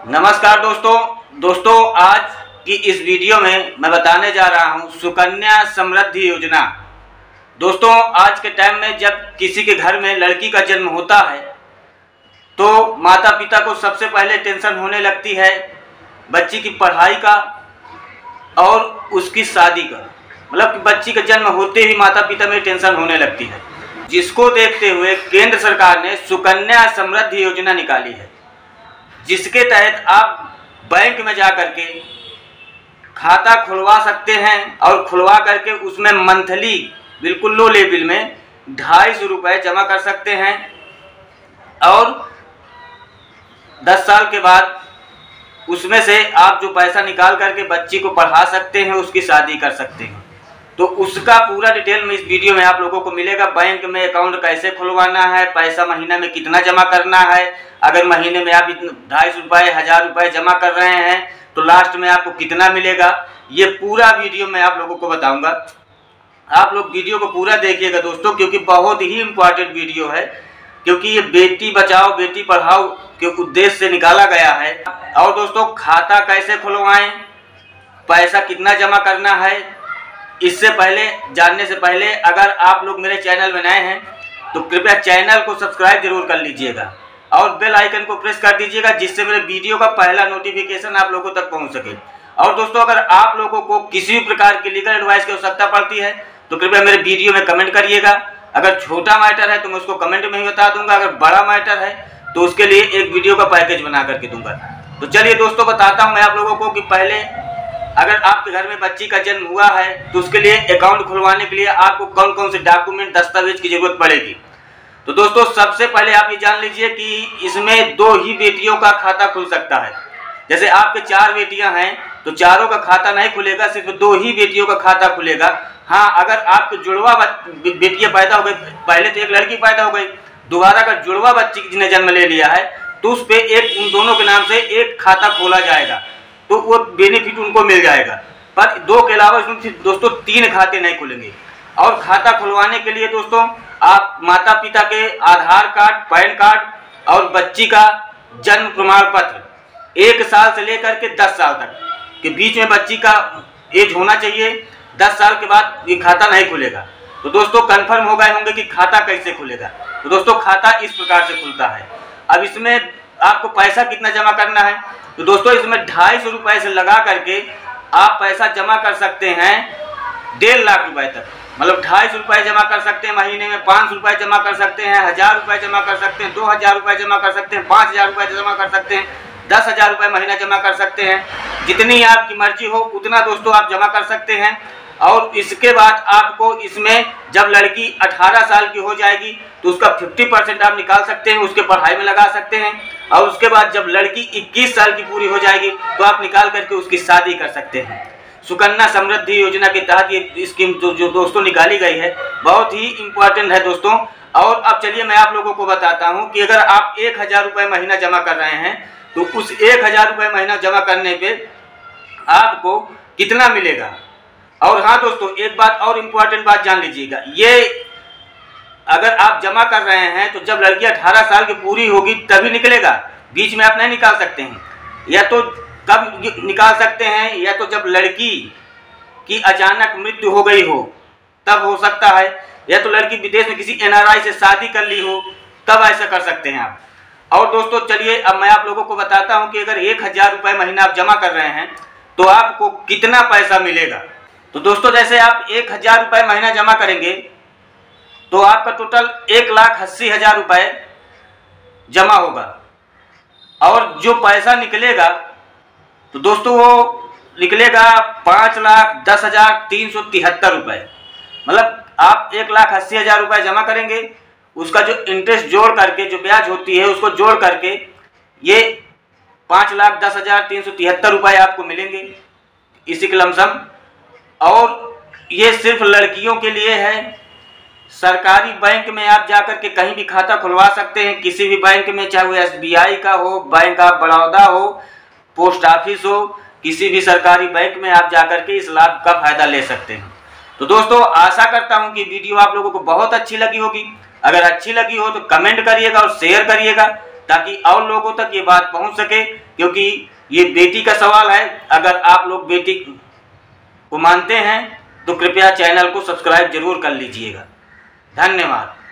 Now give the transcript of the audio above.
नमस्कार दोस्तों आज की इस वीडियो में मैं बताने जा रहा हूं सुकन्या समृद्धि योजना। दोस्तों आज के टाइम में जब किसी के घर में लड़की का जन्म होता है तो माता पिता को सबसे पहले टेंशन होने लगती है बच्ची की पढ़ाई का और उसकी शादी का। मतलब कि बच्ची का जन्म होते ही माता पिता में टेंशन होने लगती है, जिसको देखते हुए केंद्र सरकार ने सुकन्या समृद्धि योजना निकाली है, जिसके तहत आप बैंक में जा करके खाता खुलवा सकते हैं और खुलवा करके उसमें मंथली बिल्कुल लो लेवल में 250 रुपये जमा कर सकते हैं और 10 साल के बाद उसमें से आप जो पैसा निकाल करके बच्ची को पढ़ा सकते हैं, उसकी शादी कर सकते हैं। तो उसका पूरा डिटेल में इस वीडियो में आप लोगों को मिलेगा। बैंक में अकाउंट कैसे खुलवाना है, पैसा महीना में कितना जमा करना है, अगर महीने में आप 250 रुपये 1000 रुपये जमा कर रहे हैं तो लास्ट में आपको कितना मिलेगा, ये पूरा वीडियो मैं आप लोगों को बताऊंगा। आप लोग वीडियो को पूरा देखिएगा दोस्तों, क्योंकि बहुत ही इम्पोर्टेंट वीडियो है, क्योंकि ये बेटी बचाओ बेटी पढ़ाओ के उद्देश्य से निकाला गया है। और दोस्तों खाता कैसे खुलवाएं, पैसा कितना जमा करना है, इससे पहले जानने से पहले अगर आप लोग मेरे चैनल में नए हैं तो कृपया चैनल को सब्सक्राइब जरूर कर लीजिएगा और बेल आइकन को प्रेस कर दीजिएगा, जिससे मेरे वीडियो का पहला नोटिफिकेशन आप लोगों तक पहुंच सके। और दोस्तों अगर आप लोगों को किसी भी प्रकार की लीगल एडवाइस की आवश्यकता पड़ती है तो कृपया मेरे वीडियो में कमेंट करिएगा। अगर छोटा मैटर है तो मैं उसको कमेंट में ही बता दूंगा, अगर बड़ा मैटर है तो उसके लिए एक वीडियो का पैकेज बना करके दूंगा। तो चलिए दोस्तों बताता हूँ मैं आप लोगों को कि पहले अगर आपके घर में बच्ची का जन्म हुआ है तो उसके लिए अकाउंट खुलवाने के लिए आपको कौन कौन से डॉक्यूमेंट दस्तावेज की जरूरत पड़ेगी। तो दोस्तों सबसे पहले आप ये जान लीजिए कि इसमें 2 ही बेटियों का खाता खुल सकता है। जैसे आपके 4 बेटियां हैं तो चारों का खाता नहीं खुलेगा, सिर्फ 2 ही बेटियों का खाता खुलेगा। हाँ, अगर आपके जुड़वा बेटियां पैदा हो गई, पहले तो एक लड़की पैदा हो गई, दोबारा अगर जुड़वा बच्ची जिन्हें जन्म ले लिया है तो उस पर एक उन दोनों के नाम से एक खाता खोला जाएगा, तो वो बेनिफिट उनको मिल जाएगा। पर 2 के अलावा इसमें दोस्तों 3 खाते नहीं खुलेंगे। और खाता खुलवाने के लिए दोस्तों आप माता पिता के आधार कार्ड, पैन कार्ड और बच्ची का जन्म प्रमाण पत्र 1 साल से लेकर के 10 साल तक के बीच में बच्ची का एज होना चाहिए। 10 साल के बाद ये खाता नहीं खुलेगा। तो दोस्तों कंफर्म हो गए होंगे कि खाता कैसे खुलेगा। तो दोस्तों खाता इस प्रकार से खुलता है। अब इसमें आपको पैसा कितना जमा करना है, तो दोस्तों इसमें 250 रुपये से लगा करके आप पैसा जमा कर सकते हैं 1.5 लाख रुपए तक। मतलब 250 रुपये जमा कर सकते हैं महीने में, 500 रुपये जमा कर सकते हैं, 1000 रुपये जमा कर सकते हैं, 2000 रुपये जमा कर सकते हैं, 5000 रुपये जमा कर सकते हैं, 10,000 रुपये महीना जमा कर सकते हैं। जितनी आपकी मर्जी हो उतना दोस्तों आप जमा कर सकते हैं। और इसके बाद आपको इसमें जब लड़की 18 साल की हो जाएगी तो उसका 50% आप निकाल सकते हैं, उसके पढ़ाई में लगा सकते हैं। और उसके बाद जब लड़की 21 साल की पूरी हो जाएगी तो आप निकाल करके उसकी शादी कर सकते हैं। सुकन्या समृद्धि योजना के तहत ये स्कीम जो दोस्तों निकाली गई है बहुत ही इम्पोर्टेंट है दोस्तों। और अब चलिए मैं आप लोगों को बताता हूँ कि अगर आप 1000 रुपये महीना जमा कर रहे हैं तो उस 1000 रुपये महीना जमा करने पे आपको कितना मिलेगा। और हाँ दोस्तों एक बात और इम्पोर्टेंट बात जान लीजिएगा, ये अगर आप जमा कर रहे हैं तो जब लड़की 18 साल की पूरी होगी तभी निकलेगा, बीच में आप नहीं निकाल सकते हैं। या तो कब निकाल सकते हैं, या तो जब लड़की की अचानक मृत्यु हो गई हो तब हो सकता है, या तो लड़की विदेश में किसी NRI से शादी कर ली हो तब ऐसा कर सकते हैं आप। और दोस्तों चलिए अब मैं आप लोगों को बताता हूं कि अगर 1000 रुपये महीना आप जमा कर रहे हैं तो आपको कितना पैसा मिलेगा। तो दोस्तों जैसे आप 1000 रुपये महीना जमा करेंगे तो आपका टोटल 1,80,000 रुपये जमा होगा। और जो पैसा निकलेगा तो दोस्तों वो निकलेगा 5,10,373 रुपये। मतलब आप 1,80,000 रुपये जमा करेंगे, उसका जो इंटरेस्ट जोड़ करके जो ब्याज होती है उसको जोड़ करके ये 5,10,373 रुपये आपको मिलेंगे इसी के लमसम। और ये सिर्फ लड़कियों के लिए है। सरकारी बैंक में आप जाकर के कहीं भी खाता खुलवा सकते हैं, किसी भी बैंक में, चाहे वो SBI का हो, बैंक ऑफ बड़ौदा हो, पोस्ट ऑफिस हो, किसी भी सरकारी बैंक में आप जाकर के इस लाभ का फायदा ले सकते हैं। तो दोस्तों आशा करता हूं कि वीडियो आप लोगों को बहुत अच्छी लगी होगी। अगर अच्छी लगी हो तो कमेंट करिएगा और शेयर करिएगा, ताकि और लोगों तक ये बात पहुंच सके, क्योंकि ये बेटी का सवाल है। अगर आप लोग बेटी को मानते हैं तो कृपया चैनल को सब्सक्राइब जरूर कर लीजिएगा। धन्यवाद।